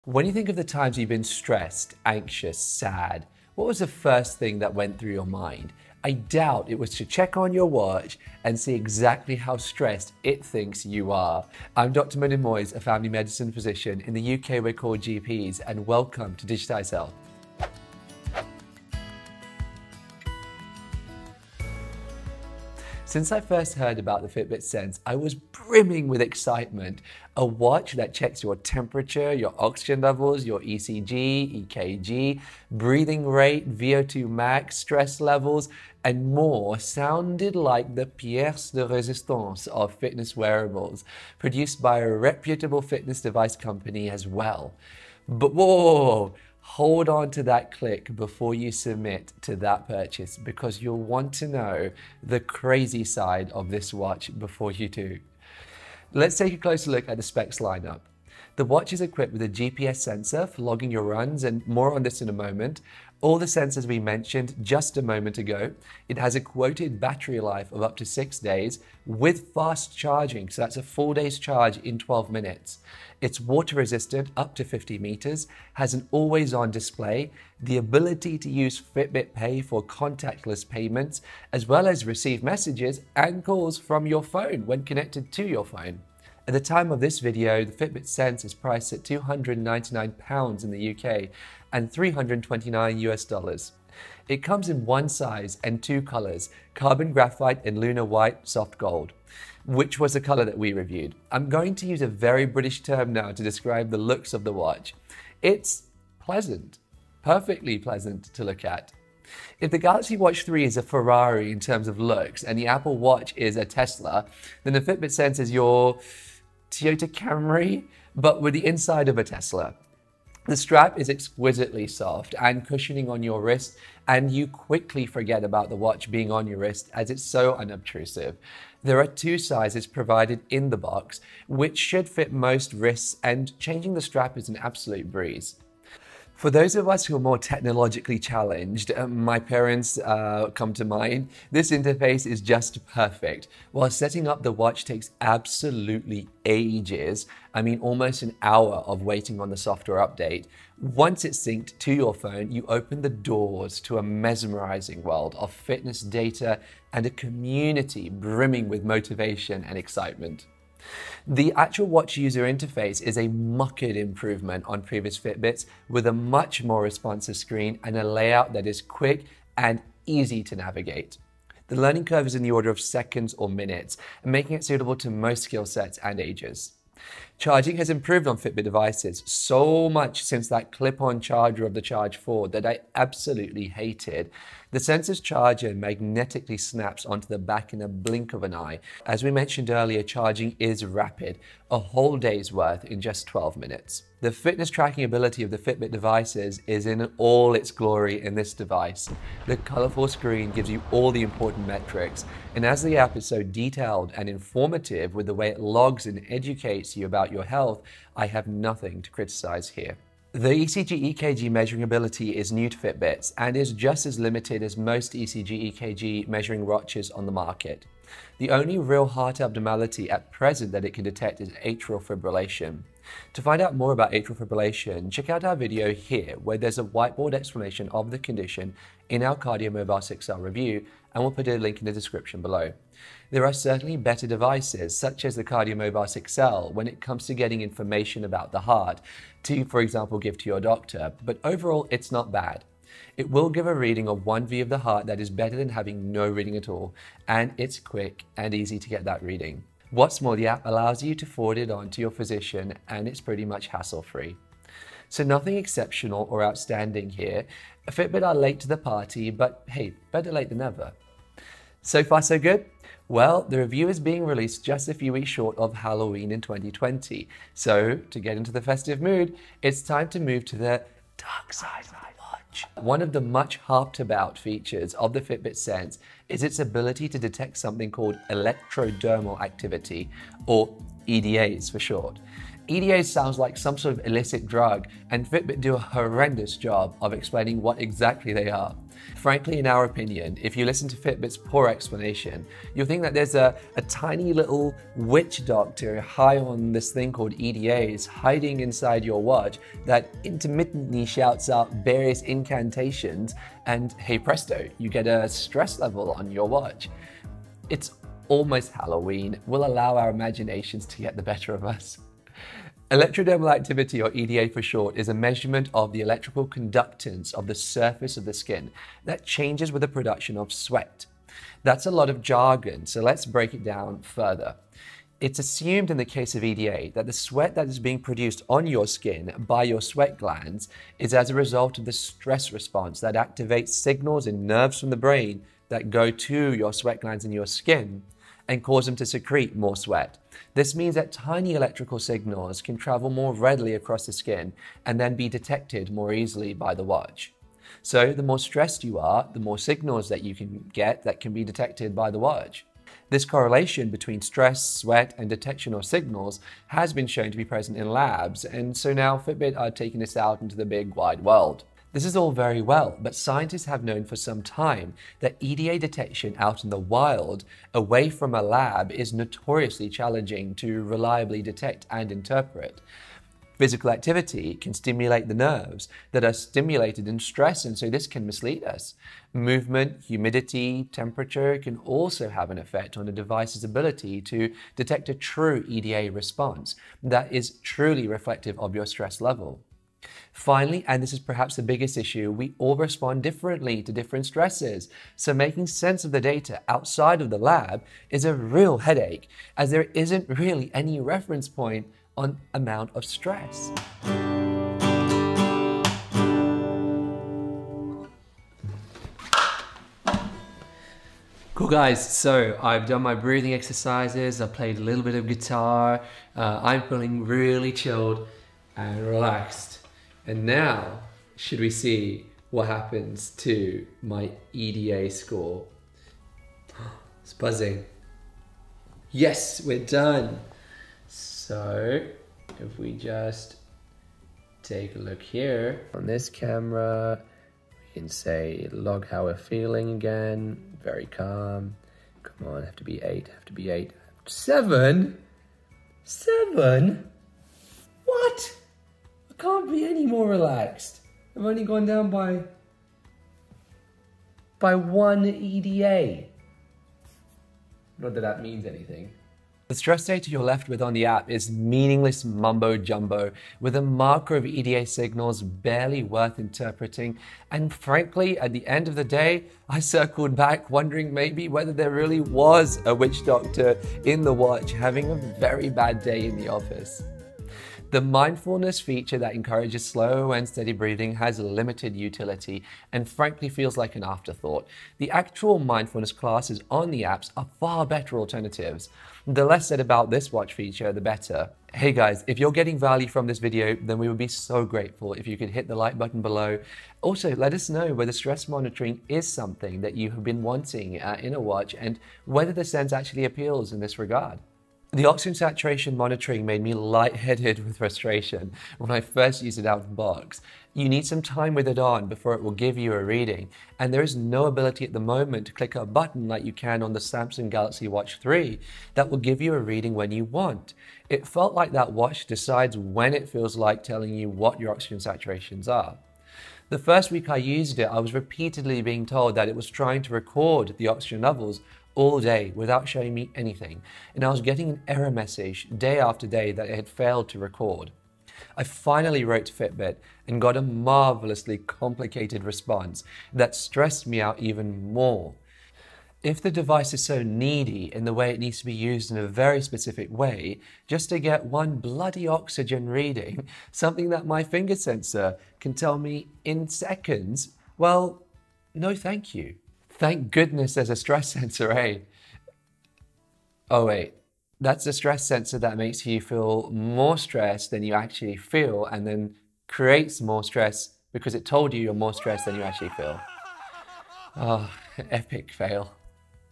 When you think of the times you've been stressed, anxious, sad, what was the first thing that went through your mind? I doubt it was to check on your watch and see exactly how stressed it thinks you are. I'm Dr. Munim Moiz, a family medicine physician. In the UK, we're called GPs, and welcome to Digitized Health. Since I first heard about the Fitbit Sense, I was brimming with excitement. A watch that checks your temperature, your oxygen levels, your ECG, EKG, breathing rate, VO2 max, stress levels, and more sounded like the pièce de résistance of fitness wearables, produced by a reputable fitness device company as well. But whoa! Hold on to that click before you submit to that purchase, because you'll want to know the crazy side of this watch before you do. Let's take a closer look at the specs lineup. The watch is equipped with a GPS sensor for logging your runs, and more on this in a moment. All the sensors we mentioned just a moment ago. It has a quoted battery life of up to 6 days with fast charging, so that's a full day's charge in 12 minutes. It's water resistant up to 50 meters, has an always-on display, the ability to use Fitbit Pay for contactless payments, as well as receive messages and calls from your phone when connected to your phone. At the time of this video, the Fitbit Sense is priced at £299 in the UK and $329 US. It comes in one size and two colors, carbon graphite and lunar white soft gold, which was the color that we reviewed. I'm going to use a very British term now to describe the looks of the watch. It's pleasant, perfectly pleasant to look at. If the Galaxy Watch 3 is a Ferrari in terms of looks and the Apple Watch is a Tesla, then the Fitbit Sense is your Toyota Camry, but with the inside of a Tesla. The strap is exquisitely soft and cushioning on your wrist, and you quickly forget about the watch being on your wrist as it's so unobtrusive. There are two sizes provided in the box, which should fit most wrists, and changing the strap is an absolute breeze. For those of us who are more technologically challenged, my parents come to mind, this interface is just perfect. While setting up the watch takes absolutely ages, I mean almost an hour of waiting on the software update, once it's synced to your phone, you open the doors to a mesmerizing world of fitness data and a community brimming with motivation and excitement. The actual watch user interface is a marked improvement on previous Fitbits, with a much more responsive screen and a layout that is quick and easy to navigate. The learning curve is in the order of seconds or minutes, making it suitable to most skill sets and ages. Charging has improved on Fitbit devices so much since that clip-on charger of the Charge 4 that I absolutely hated. The sensor's charger magnetically snaps onto the back in a blink of an eye. As we mentioned earlier, charging is rapid, a whole day's worth in just 12 minutes. The fitness tracking ability of the Fitbit devices is in all its glory in this device. The colorful screen gives you all the important metrics, and as the app is so detailed and informative with the way it logs and educates you about your health, I have nothing to criticize here. The ECG-EKG measuring ability is new to Fitbits and is just as limited as most ECG-EKG measuring watches on the market. The only real heart abnormality at present that it can detect is atrial fibrillation. To find out more about atrial fibrillation, check out our video here, where there's a whiteboard explanation of the condition in our KARDIA Mobile 6L review, and we'll put a link in the description below. There are certainly better devices, such as the KARDIA Mobile 6L, when it comes to getting information about the heart, to, for example, give to your doctor, but overall it's not bad. It will give a reading of 1V of the heart that is better than having no reading at all, and it's quick and easy to get that reading. What's more, the app allows you to forward it on to your physician, and it's pretty much hassle-free. So nothing exceptional or outstanding here. Fitbit are late to the party, but hey, better late than never. So far so good? Well, the review is being released just a few weeks short of Halloween in 2020. So to get into the festive mood, it's time to move to the dark side of the watch. One of the much harped about features of the Fitbit Sense is its ability to detect something called Electrodermal Activity, or EDAs for short. EDA sounds like some sort of illicit drug, and Fitbit do a horrendous job of explaining what exactly they are. Frankly, in our opinion, if you listen to Fitbit's poor explanation, you'll think that there's a tiny little witch doctor high on this thing called EDAs hiding inside your watch that intermittently shouts out various incantations, and hey presto, you get a stress level on your watch. It's almost Halloween. We'll allow our imaginations to get the better of us. Electrodermal activity, or EDA for short, is a measurement of the electrical conductance of the surface of the skin that changes with the production of sweat. That's a lot of jargon, so let's break it down further. It's assumed in the case of EDA that the sweat that is being produced on your skin by your sweat glands is as a result of the stress response that activates signals in nerves from the brain that go to your sweat glands in your skin and cause them to secrete more sweat. This means that tiny electrical signals can travel more readily across the skin and then be detected more easily by the watch. So the more stressed you are, the more signals that you can get that can be detected by the watch. This correlation between stress, sweat, and detection of signals has been shown to be present in labs, and so now Fitbit are taking this out into the big wide world. This is all very well, but scientists have known for some time that EDA detection out in the wild, away from a lab, is notoriously challenging to reliably detect and interpret. Physical activity can stimulate the nerves that are stimulated in stress, and so this can mislead us. Movement, humidity, temperature can also have an effect on a device's ability to detect a true EDA response that is truly reflective of your stress level. Finally, and this is perhaps the biggest issue, we all respond differently to different stresses. So making sense of the data outside of the lab is a real headache, as there isn't really any reference point on amount of stress. Cool guys, so I've done my breathing exercises, I played a little bit of guitar, I'm feeling really chilled and relaxed. And now, should we see what happens to my EDA score? It's buzzing. Yes, we're done. So, if we just take a look here on this camera, we can say log how we're feeling again. Very calm. Come on, have to be 8, have to be 8. 7? 7? What? Can't be any more relaxed. I've only gone down by 1 EDA. Not that that means anything. The stress data you're left with on the app is meaningless mumbo jumbo with a marker of EDA signals barely worth interpreting. And frankly, at the end of the day, I circled back wondering maybe whether there really was a witch doctor in the watch having a very bad day in the office. The mindfulness feature that encourages slow and steady breathing has limited utility and frankly feels like an afterthought. The actual mindfulness classes on the apps are far better alternatives. The less said about this watch feature, the better. Hey guys, if you're getting value from this video, then we would be so grateful if you could hit the like button below. Also, let us know whether stress monitoring is something that you have been wanting in a watch and whether the Sense actually appeals in this regard. The oxygen saturation monitoring made me lightheaded with frustration when I first used it out of the box. You need some time with it on before it will give you a reading, and there is no ability at the moment to click a button like you can on the Samsung Galaxy Watch 3 that will give you a reading when you want. It felt like that watch decides when it feels like telling you what your oxygen saturations are. The first week I used it, I was repeatedly being told that it was trying to record the oxygen levels all day without showing me anything, and I was getting an error message day after day that it had failed to record. I finally wrote to Fitbit and got a marvelously complicated response that stressed me out even more. If the device is so needy in the way it needs to be used in a very specific way, just to get one bloody oxygen reading, something that my finger sensor can tell me in seconds, well, no thank you. Thank goodness there's a stress sensor, eh? Oh wait, that's a stress sensor that makes you feel more stressed than you actually feel and then creates more stress because it told you you're more stressed than you actually feel. Oh, epic fail.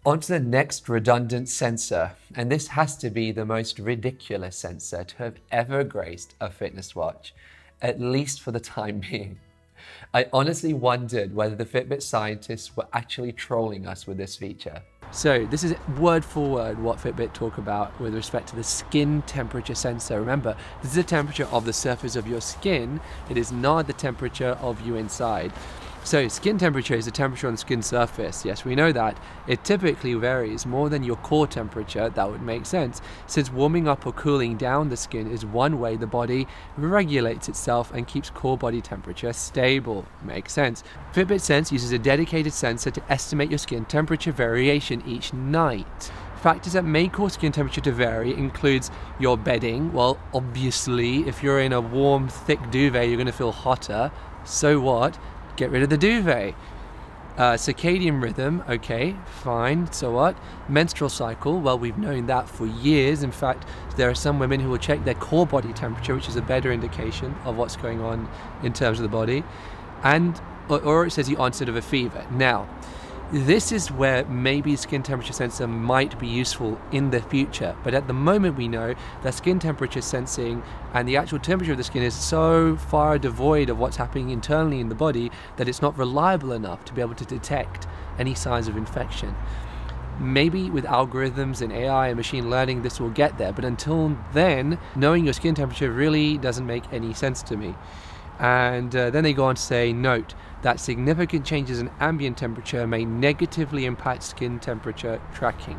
On to the next redundant sensor, and this has to be the most ridiculous sensor to have ever graced a fitness watch, at least for the time being. I honestly wondered whether the Fitbit scientists were actually trolling us with this feature. So this is word for word what Fitbit talk about with respect to the skin temperature sensor. Remember, this is the temperature of the surface of your skin. It is not the temperature of you inside. So skin temperature is the temperature on the skin surface. Yes, we know that. It typically varies more than your core temperature. That would make sense, since warming up or cooling down the skin is one way the body regulates itself and keeps core body temperature stable. Makes sense. Fitbit Sense uses a dedicated sensor to estimate your skin temperature variation each night. Factors that may cause skin temperature to vary includes your bedding. Well, obviously, if you're in a warm, thick duvet, you're going to feel hotter. So what? Get rid of the duvet. Circadian rhythm, okay, fine, so what? Menstrual cycle, well, we've known that for years. In fact, there are some women who will check their core body temperature, which is a better indication of what's going on in terms of the body. And, or it says the onset of a fever. Now, this is where maybe skin temperature sensor might be useful in the future, but at the moment we know that skin temperature sensing and the actual temperature of the skin is so far devoid of what's happening internally in the body that it's not reliable enough to be able to detect any signs of infection. Maybe with algorithms and AI and machine learning this will get there, but until then, knowing your skin temperature really doesn't make any sense to me. And then they go on to say, note that significant changes in ambient temperature may negatively impact skin temperature tracking.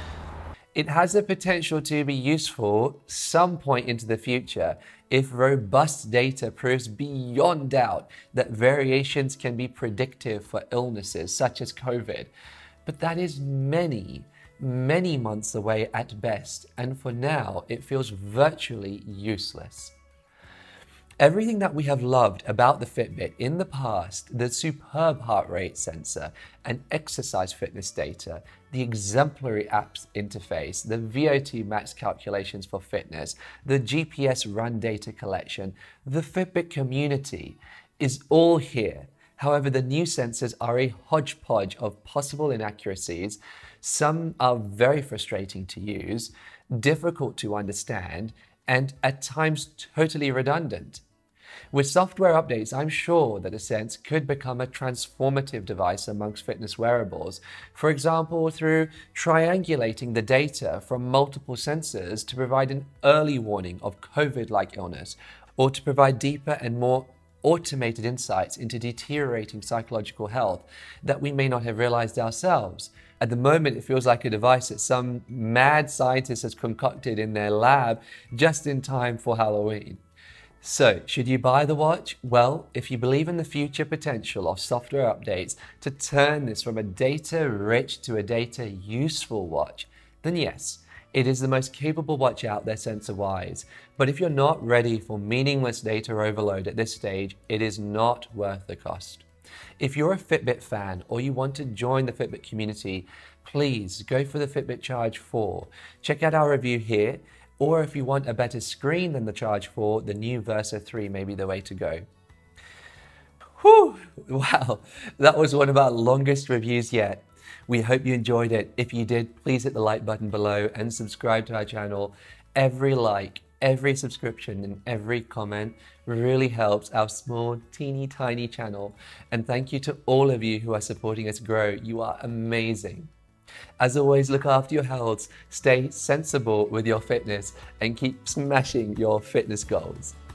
It has the potential to be useful some point into the future if robust data proves beyond doubt that variations can be predictive for illnesses such as COVID. But that is many, many months away at best, and for now it feels virtually useless. Everything that we have loved about the Fitbit in the past, the superb heart rate sensor and exercise fitness data, the exemplary apps interface, the VO2 max calculations for fitness, the GPS run data collection, the Fitbit community is all here. However, the new sensors are a hodgepodge of possible inaccuracies. Some are very frustrating to use, difficult to understand, and at times totally redundant. With software updates, I'm sure that a Sense could become a transformative device amongst fitness wearables. For example, through triangulating the data from multiple sensors to provide an early warning of COVID-like illness, or to provide deeper and more automated insights into deteriorating psychological health that we may not have realized ourselves. At the moment, it feels like a device that some mad scientist has concocted in their lab just in time for Halloween. So, should you buy the watch? Well, if you believe in the future potential of software updates to turn this from a data-rich to a data-useful watch, then yes, it is the most capable watch out there sensor-wise. But if you're not ready for meaningless data overload at this stage, it is not worth the cost. If you're a Fitbit fan or you want to join the Fitbit community, please go for the Fitbit Charge 4. Check out our review here. Or if you want a better screen than the Charge 4, the new Versa 3 may be the way to go. Whew! Wow, that was one of our longest reviews yet. We hope you enjoyed it. If you did, please hit the like button below and subscribe to our channel. Every like, every subscription, and every comment really helps our small, teeny tiny channel. And thank you to all of you who are supporting us grow. You are amazing. As always, look after your health, stay sensible with your fitness, and keep smashing your fitness goals.